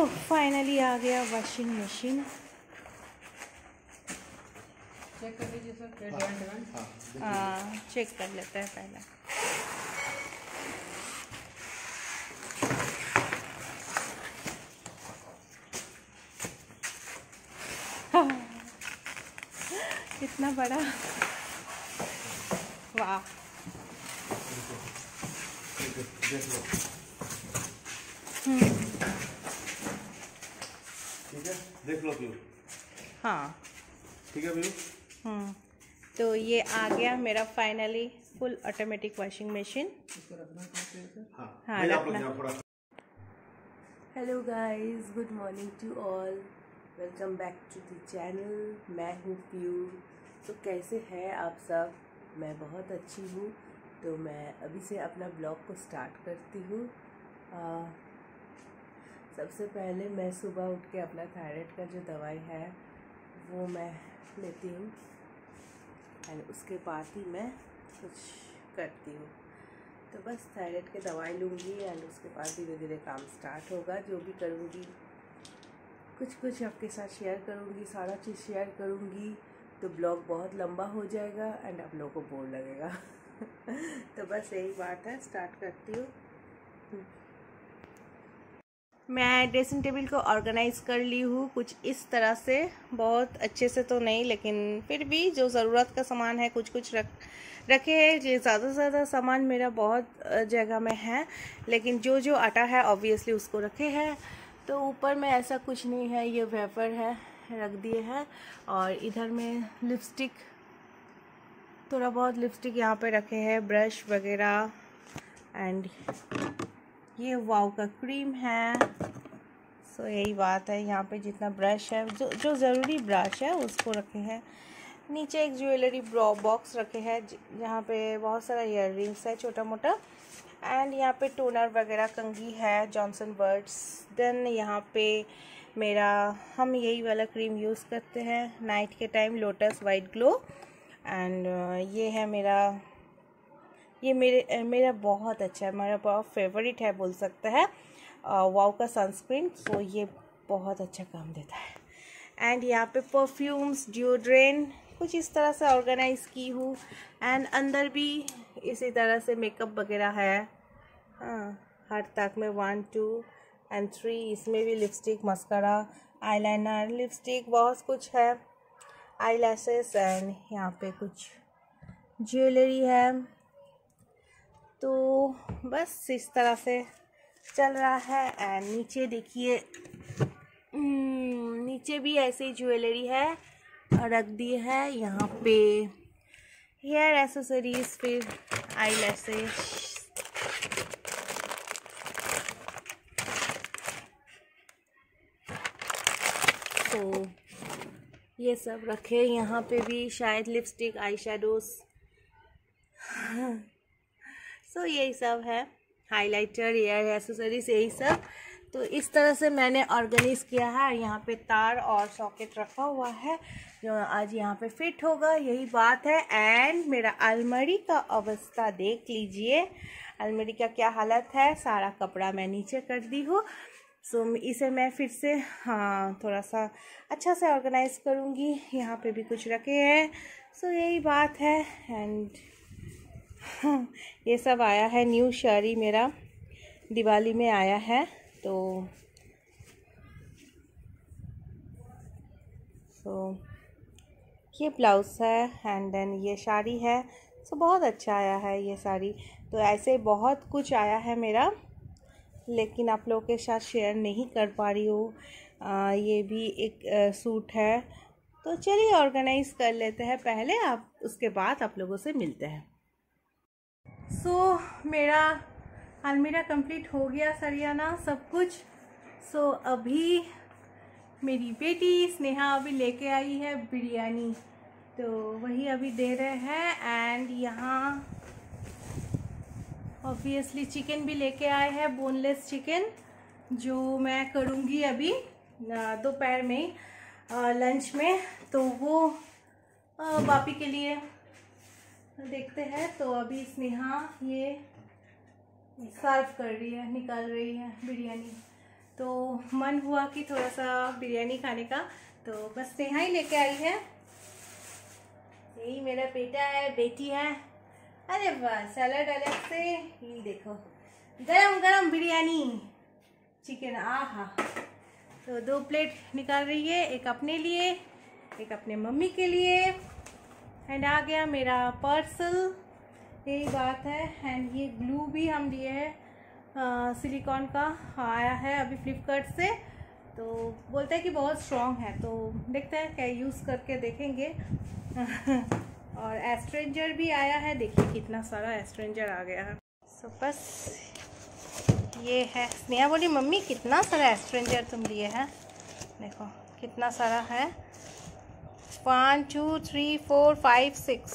तो फाइनली आ गया washing machine. Check कर लीजिए सर। हाँ चेक कर लेते हैं पहले। इतना बड़ा, वाह। देख लो। ठीक है, देख लो व्यू। हाँ ठीक है व्यू। तो ये आ गया मेरा finally full automatic washing machine. हाँ रखना। Hello guys, good morning to all, welcome back to the channel. मैं हूँ पीयू। तो कैसे हैं आप सब? मैं बहुत अच्छी हूँ। तो मैं अभी से अपना ब्लॉग को स्टार्ट करती हूँ। सबसे पहले मैं सुबह उठ के अपना थायराइड का जो दवाई है वो मैं लेती हूँ एंड उसके बाद ही मैं कुछ करती हूँ। तो बस थायराइड की दवाई लूँगी एंड उसके बाद धीरे धीरे काम स्टार्ट होगा। जो भी करूँगी कुछ आपके साथ शेयर करूँगी, सारा चीज़ शेयर करूँगी। तो ब्लॉग बहुत लंबा हो जाएगा एंड आप लोगों को बोर लगेगा। तो बस यही बात है, स्टार्ट करती हूँ। मैं ड्रेसिंग टेबल को ऑर्गेनाइज कर ली हूँ कुछ इस तरह से, बहुत अच्छे से तो नहीं लेकिन फिर भी जो ज़रूरत का सामान है कुछ रखे हैं। ज़्यादा से ज़्यादा सामान मेरा बहुत जगह में है, लेकिन जो आटा है ऑब्वियसली उसको रखे हैं। तो ऊपर में ऐसा कुछ नहीं है, ये वेपर है रख दिए हैं। और इधर में लिपस्टिक, थोड़ा बहुत लिपस्टिक यहाँ पे रखे हैं, ब्रश वगैरह एंड ये वाव का क्रीम है। सो यही बात है, यहाँ पे जितना ब्रश है, जो ज़रूरी ब्रश है उसको रखे हैं। नीचे एक ज्वेलरी बॉक्स रखे हैं जहाँ पे बहुत सारा ईयर रिंग्स है छोटा मोटा। एंड यहाँ पे टोनर वगैरह कंघी है जॉनसन बर्ड्स। देन यहाँ पे हम यही वाला क्रीम यूज़ करते हैं नाइट के time, lotus white glow. And ये है ये मेरा बहुत अच्छा है, मेरा बहुत फेवरेट है बोल सकते हैं, वाव का सनस्क्रीन। तो ये बहुत अच्छा काम देता है। एंड यहाँ पे परफ्यूम्स, डिओड्रेंट कुछ इस तरह से ऑर्गेनाइज की हूँ। एंड अंदर भी इसी तरह से मेकअप वगैरह है। हाँ, हर तक में 1 2 एंड 3, इसमें भी लिपस्टिक, मस्कारा, आईलाइनर, लिपस्टिक बहुत कुछ है, आईलैशेस एंड यहाँ पे कुछ ज्वेलरी है। तो बस इस तरह से चल रहा है। एंड नीचे देखिए, नीचे भी ऐसे ही ज्वेलरी है रख दी है। यहाँ पे हेयर एक्सेसरीज, फिर आईलैशेस, तो ये सब रखे। यहाँ पे भी शायद लिपस्टिक, आई शेडोज, सो यही सब है, हाइलाइटर, एयर एक्सेसरीज, यही सब। तो इस तरह से मैंने ऑर्गेनाइज किया है। यहाँ पे तार और सॉकेट रखा हुआ है जो आज यहाँ पे फिट होगा, यही बात है। एंड मेरा अलमारी का अवस्था देख लीजिए, अलमारी का क्या हालत है। सारा कपड़ा मैं नीचे कर दी हूँ। सो इसे मैं फिर से थोड़ा सा अच्छा से ऑर्गेनाइज करूँगी। यहाँ पे भी कुछ रखे हैं। सो यही बात है। एंड ये सब आया है न्यू शाड़ी, मेरा दिवाली में आया है। तो ये ब्लाउज है एंड देन ये साड़ी है। सो बहुत अच्छा आया है ये साड़ी। तो ऐसे बहुत कुछ आया है मेरा, लेकिन आप लोगों के साथ शेयर नहीं कर पा रही हूँ। ये भी एक सूट है। तो चलिए ऑर्गेनाइज कर लेते हैं पहले, उसके बाद आप लोगों से मिलते हैं। सो मेरा अलमीरा कंप्लीट हो गया, सरियाना सब कुछ। सो अभी मेरी बेटी स्नेहा अभी लेके आई है बिरयानी, तो वही अभी दे रहे हैं। एंड यहाँ ऑब्वियसली चिकन भी लेके आए हैं, बोनलेस चिकन, जो मैं करूँगी अभी दोपहर में लंच में। तो वो बापी के लिए देखते हैं। तो अभी स्नेहा ये सर्व कर रही है, निकाल रही है बिरयानी। तो मन हुआ कि थोड़ा सा बिरयानी खाने का, तो बस नेहा ही लेके आई है। यही मेरा बेटा है, बेटी है। अरे वाह, सैलड अलग से, ये देखो गरम गरम बिरयानी चिकन, आहा। तो 2 प्लेट निकाल रही है, एक अपने लिए, एक अपने मम्मी के लिए। एंड आ गया मेरा पार्सल, यही बात है। एंड ये ग्लू भी हम लिए हैं, सिलिकॉन का आया है अभी फ्लिपकार्ट से। तो बोलते हैं कि बहुत स्ट्रॉन्ग है, तो देखते हैं क्या यूज़ करके देखेंगे। और एस्ट्रेंजर भी आया है, देखिए कितना सारा एस्ट्रेंजर आ गया है। सो बस ये है। स्नेहा बोली मम्मी कितना सारा एस्ट्रेंजर तुम लिए हैं, देखो कितना सारा है। 1 2 3 4 5 6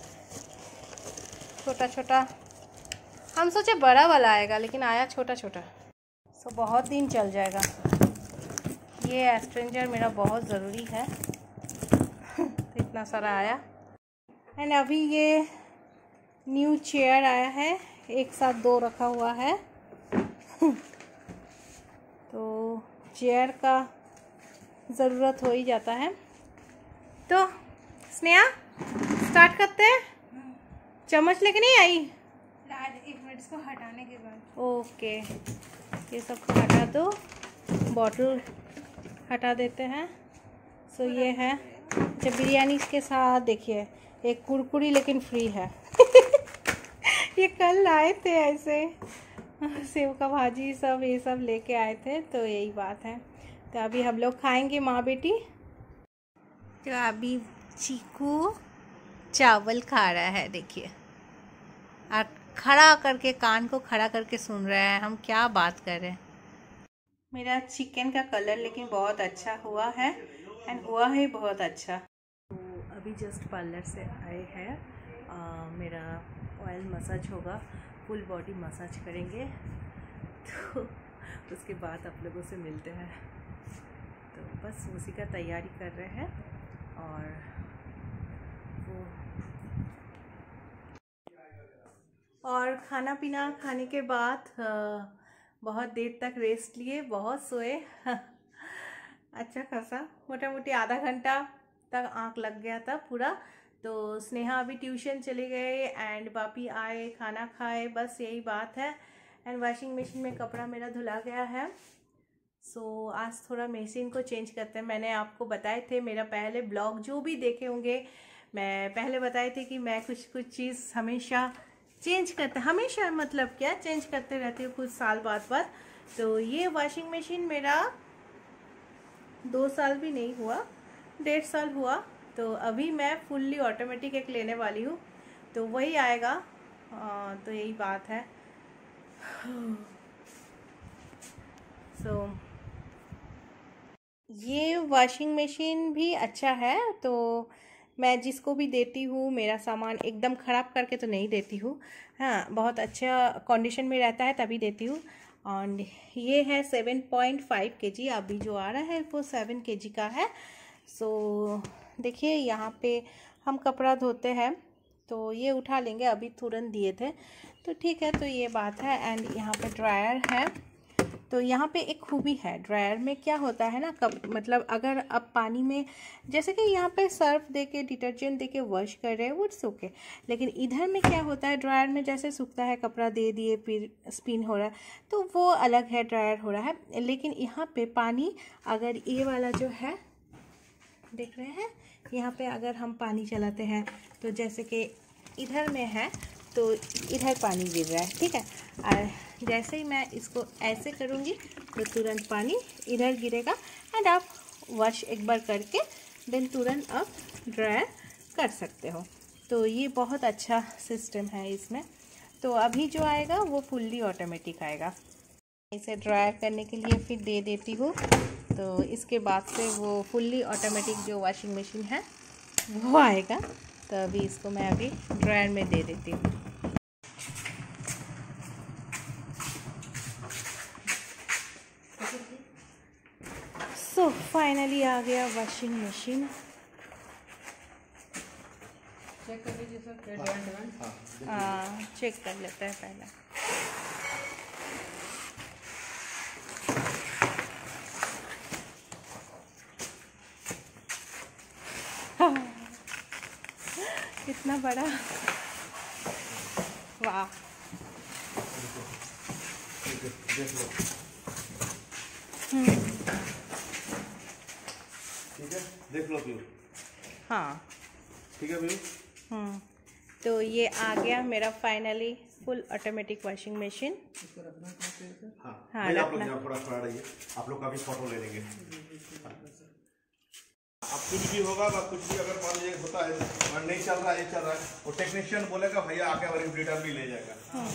छोटा छोटा। हम सोचे बड़ा वाला आएगा, लेकिन आया छोटा छोटा। सो बहुत दिन चल जाएगा। ये एस्ट्रेंजर मेरा बहुत ज़रूरी है। तो इतना सारा आया। एंड अभी ये न्यू चेयर आया है, एक साथ 2 रखा हुआ है। तो चेयर का ज़रूरत हो ही जाता है। तो स्नेहा स्टार्ट करते हैं। चम्मच लेके नहीं आई? 1 मिनट इसको हटाने के बाद। ओके, ये सब को हटा दो, बॉटल हटा देते हैं। सो ये है। जब बिरयानी के साथ देखिए एक कुरकुरी लेकिन फ्री है। ये कल लाए थे ऐसे, सेव का भाजी सब ये सब लेके आए थे, तो यही बात है। तो अभी हम लोग खाएंगे माँ बेटी। तो अभी चीकू चावल खा रहा है, देखिए, और खड़ा करके कान को खड़ा करके सुन रहा है हम क्या बात कर रहे हैं। मेरा चिकन का कलर लेकिन बहुत अच्छा हुआ है, एंड हुआ है बहुत अच्छा। तो अभी जस्ट पार्लर से आए हैं। मेरा ऑयल मसाज होगा, फुल बॉडी मसाज करेंगे, तो उसके बाद आप लोगों से मिलते हैं। तो बस उसी का तैयारी कर रहे हैं। और खाना पीना खाने के बाद बहुत देर तक रेस्ट लिए, बहुत सोए। अच्छा खासा, मोटा मोटी आधा घंटा तक आँख लग गया था पूरा। तो स्नेहा अभी ट्यूशन चले गए एंड पापी आए, खाना खाए, बस यही बात है। एंड वॉशिंग मशीन में कपड़ा मेरा धुला गया है। सो आज थोड़ा मशीन को चेंज करते हैं। मैंने आपको बताए थे, मेरा पहले ब्लॉग जो भी देखे होंगे, मैं पहले बताए थे कि मैं कुछ चीज़ हमेशा चेंज करते, हमेशा मतलब क्या, चेंज करते रहती हूँ कुछ साल बाद। तो ये वॉशिंग मशीन मेरा 2 साल भी नहीं हुआ, 1.5 साल हुआ। तो अभी मैं फुल्ली ऑटोमेटिक एक लेने वाली हूँ, तो वही आएगा। तो यही बात है। सो ये वॉशिंग मशीन भी अच्छा है। तो मैं जिसको भी देती हूँ, मेरा सामान एकदम ख़राब करके तो नहीं देती हूँ, हाँ, बहुत अच्छा कंडीशन में रहता है तभी देती हूँ। और ये है 7.5 kg, अभी जो आ रहा है वो 7 kg का है। सो देखिए यहाँ पे हम कपड़ा धोते हैं, तो ये उठा लेंगे, अभी तुरंत दिए थे, तो ठीक है। तो ये बात है। एंड यहाँ पे ड्रायर है। तो यहाँ पे एक खूबी है ड्रायर में, क्या होता है ना, कब मतलब अगर अब पानी में, जैसे कि यहाँ पे सर्फ देके डिटर्जेंट देके वॉश कर रहे हैं, वो इट्स ओके। लेकिन इधर में क्या होता है, ड्रायर में जैसे सूखता है कपड़ा, दे दिए फिर स्पिन हो रहा है, तो वो अलग है, ड्रायर हो रहा है। लेकिन यहाँ पे पानी, अगर ये वाला जो है देख रहे हैं, यहाँ पे अगर हम पानी चलाते हैं, तो जैसे कि इधर में है तो इधर पानी गिर रहा है, ठीक है। और जैसे ही मैं इसको ऐसे करूँगी तो तुरंत पानी इधर गिरेगा। एंड आप वॉश एक बार करके देन तुरंत आप ड्रायर कर सकते हो। तो ये बहुत अच्छा सिस्टम है इसमें। तो अभी जो आएगा वो फुल्ली ऑटोमेटिक आएगा। इसे ड्रायर करने के लिए फिर दे देती हूँ, तो इसके बाद से वो फुल्ली ऑटोमेटिक जो वॉशिंग मशीन है वो आएगा। तो अभी इसको मैं अभी ड्रायर में दे देती हूँ। सो फाइनली आ गया वॉशिंग मशीन। चेक कर लीजिए सर, क्या डिमांड। हाँ, चेक कर लेते हैं पहले। इतना बड़ा, वाह। ठीक है, देख लो। ठीक है, देख लो पीयू। हाँ ठीक है पीयू। तो ये आ गया मेरा finally full automatic washing machine. हाँ, हाँ, आप लोग रखना। यहाँ थोड़ा खड़ा रहिए, आप लोग का भी फोटो ले लेंगे। अब कुछ भी होगा, कुछ भी अगर मान लीजिए होता है और नहीं चल रहा है, ये चल रहा है, वो टेक्नीशियन बोलेगा भैया आके और रेगुलेटर भी ले जाएगा।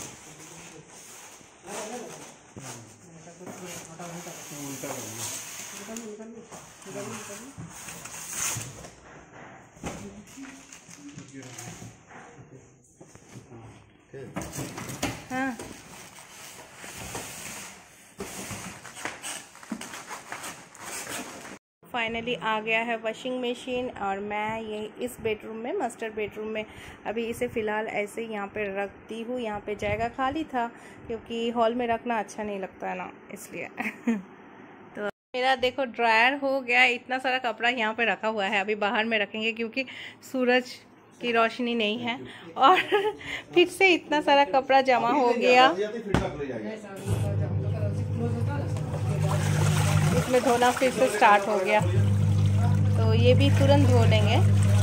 हाँ, फाइनली आ गया है वॉशिंग मशीन और मैं ये इस बेडरूम में, मास्टर बेडरूम में अभी इसे फ़िलहाल ऐसे ही यहाँ पे रखती हूँ। यहाँ पे जगह खाली था क्योंकि हॉल में रखना अच्छा नहीं लगता है ना, इसलिए तो मेरा देखो ड्रायर हो गया। इतना सारा कपड़ा यहाँ पे रखा हुआ है, अभी बाहर में रखेंगे क्योंकि सूरज की रोशनी नहीं है। और फिर से इतना सारा कपड़ा जमा हो गया, इसमें धोना फिर से स्टार्ट हो गया, तो ये भी तुरंत धो लेंगे।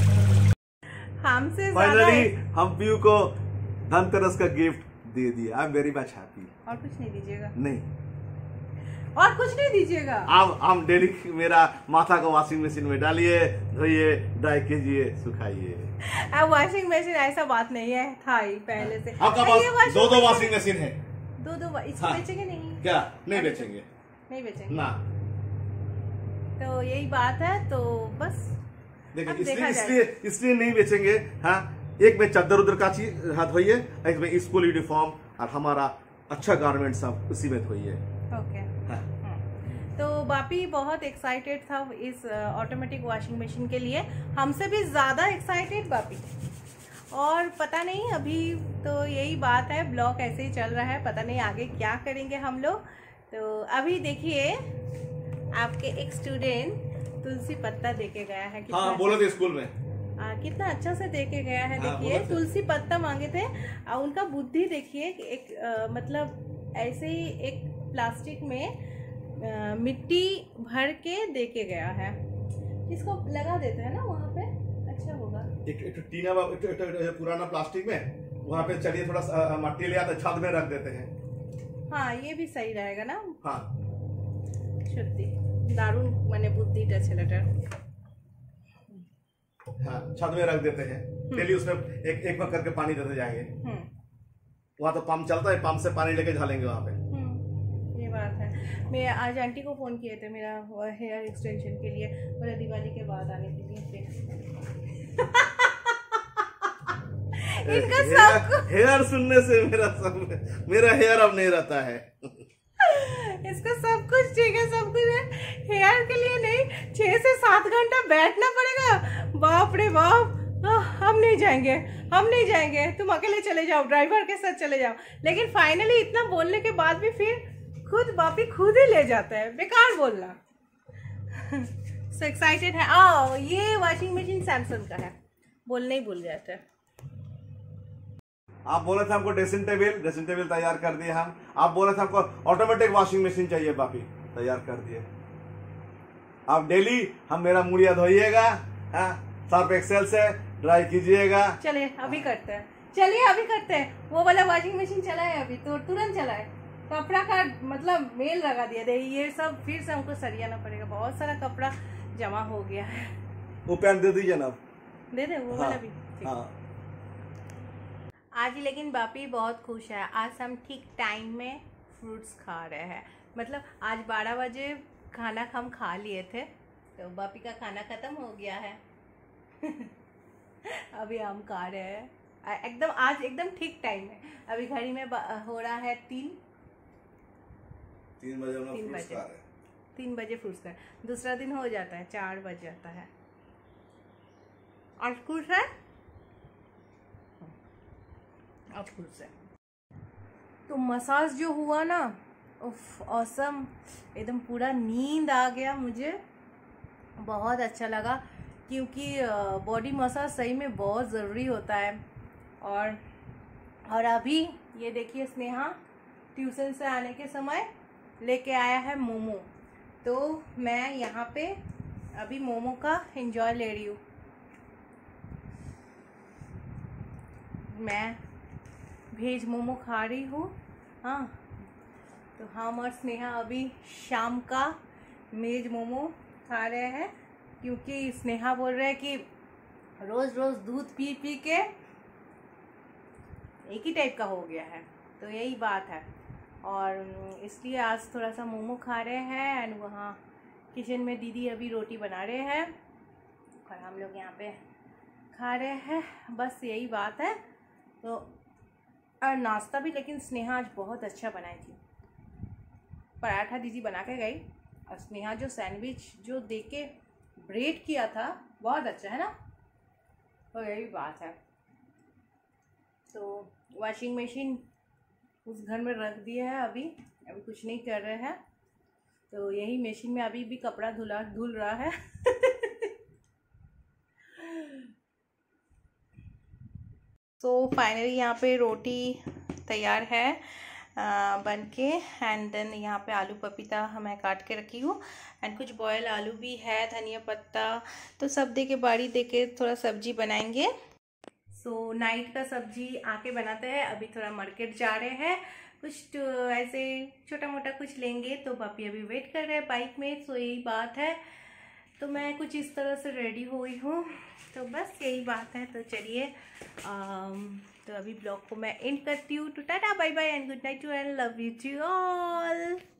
हमसे फाइनली हम पीयू को धनतेरस का गिफ्ट दे दिया। I am very much happy. और कुछ नहीं दीजिएगा? नहीं, और कुछ नहीं दीजिएगा? अब हम डेली मेरा माथा को वॉशिंग मशीन में डालिए, धोइए, ड्राई कीजिए, सुखाइए। अब वॉशिंग मशीन ऐसा बात नहीं है, था ही पहले से। आपका पास दो वॉशिंग मशीन है? दो इसको हाँ। बेचेंगे नहीं? क्या नहीं बेचेंगे? नहीं बेचेंगे ना। तो यही बात है, तो बस देखिए इसलिए नहीं बेचेंगे। हाँ, एक में चादर उधर का चीज हाथ धोइए, एक में स्कूल यूनिफॉर्म और हमारा अच्छा गारमेंट सब उसी में धोइए। ओके। तो बापी बहुत एक्साइटेड था इस ऑटोमेटिक वॉशिंग मशीन के लिए, हमसे भी ज़्यादा एक्साइटेड बापी। और पता नहीं, अभी तो यही बात है, ब्लॉग ऐसे ही चल रहा है, पता नहीं आगे क्या करेंगे हम लोग। तो अभी देखिए आपके एक स्टूडेंट तुलसी पत्ता देके गया है। हाँ, बोले थे स्कूल में। कितना अच्छा से देके गया है। हाँ, देखिए तुलसी पत्ता मांगे थे, उनका बुद्धि देखिए कि एक मतलब ऐसे ही एक प्लास्टिक में मिट्टी भर के देके गया है। इसको लगा देते हैं ना वहाँ पे, अच्छा होगा। एक टीना पुराना प्लास्टिक में, वहाँ पे चलिए थोड़ा मट्टी ले आते, छत में रख देते हैं। हाँ, ये भी सही रहेगा ना। हाँ, সত্যি দারুণ, মানে বুদ্ধিটা ছেলেটার। हाँ, छत में रख देते हैं, डेली उसमें एक बार करके पानी देते जाएंगे। वहाँ तो पंप चलता है, पंप से पानी लेके झालेंगे वहाँ पे। ये बात है। मैं आज आंटी को फोन किए थे मेरा हेयर एक्सटेंशन के लिए, बोला दिवाली के बाद आने के लिए। इनका सब हेयर सुनने से मेरा हेयर अब नहीं रहता है। इसका सब कुछ ठीक है, सब कुछ है, हेयर के लिए नहीं। 6 से 7 घंटा बैठना पड़ेगा, बाप रे बाप। हम नहीं जाएंगे, हम नहीं जाएंगे, तुम अकेले चले जाओ, ड्राइवर के साथ चले जाओ। लेकिन फाइनली इतना बोलने के बाद भी फिर खुद बापी खुद ही ले जाता है, बेकार बोलना। सो एक्साइटेड है। ये वॉशिंग मशीन सैमसंग का है, बोलने ही भूल जाता है। आप बोले थे हमको ड्रेसिंग टेबल तैयार कर दिए हम। आप बोले थे हमको ऑटोमेटिक वॉशिंग मशीन चाहिए, बापी तैयार कर दिए। आप डेली हम मेरा मुड़िया धोइएगा, सर्फ एक्सेल से ड्राई कीजिएगा। चलिए अभी करते हैं, चलिए अभी करते हैं। वो वाला वॉशिंग मशीन चला है अभी, तो तुरंत चला है। कपड़ा का मतलब मेल लगा दिया दे, ये सब फिर से हमको सरियाना पड़ेगा, बहुत सारा कपड़ा जमा हो गया है। वो पैंट दे दीजिए ना, दे दे वो वाला भी। हाँ। आज लेकिन बापी बहुत खुश है, आज हम ठीक टाइम में फ्रूट्स खा रहे हैं। मतलब आज 12 बजे खाना हम खा लिए थे, तो बापी का खाना खत्म हो गया है। अभी हम खा रहे हैं एकदम, आज एकदम ठीक टाइम है। अभी घड़ी में हो रहा है 3 बजे फ्रूट्स का। दूसरा दिन हो जाता है 4 बज जाता है। और खुश है, अब खुश है। तो मसाज जो हुआ ना, उफ ऑसम, एकदम पूरा नींद आ गया मुझे, बहुत अच्छा लगा। क्योंकि बॉडी मसाज सही में बहुत ज़रूरी होता है। और अभी ये देखिए स्नेहा ट्यूशन से आने के समय लेके आया है मोमो, तो मैं यहाँ पे अभी मोमो का एंजॉय ले रही हूँ। मैं वेज मोमो खा रही हूँ। हाँ, तो हम और स्नेहा अभी शाम का वेज मोमो खा रहे हैं, क्योंकि स्नेहा बोल रहे हैं कि रोज़ रोज़ दूध पी पी के एक ही टाइप का हो गया है, तो यही बात है। और इसलिए आज थोड़ा सा मोमो खा रहे हैं। एंड वहाँ किचन में दीदी अभी रोटी बना रहे हैं और हम लोग यहाँ पे खा रहे हैं, बस यही बात है। तो और नाश्ता भी लेकिन स्नेहा आज बहुत अच्छा बनाई थी। पराठा दीदी बना के गई और स्नेहा जो सैंडविच जो दे के ब्रेड किया था बहुत अच्छा है ना, तो यही बात है। तो वॉशिंग मशीन उस घर में रख दिया है, अभी कुछ नहीं कर रहे हैं, तो यही मशीन में अभी भी कपड़ा धुल रहा है। तो फाइनली यहाँ पे रोटी तैयार है बन के। एंड देन यहाँ पे आलू पपीता मैं काट के रखी हूँ एंड कुछ बॉयल आलू भी है, धनिया पत्ता, तो सब दे के बाड़ी दे के थोड़ा सब्जी बनाएंगे। सो नाइट का सब्जी आके बनाते हैं। अभी थोड़ा मार्केट जा रहे हैं, कुछ तो ऐसे छोटा मोटा कुछ लेंगे, तो पापी अभी वेट कर रहे हैं बाइक में। सो यही बात है, तो मैं कुछ इस तरह से रेडी हुई हूँ, तो बस यही बात है। तो चलिए तो अभी ब्लॉग को मैं एंड करती हूँ। तो tata bye bye and good night to and love you to all.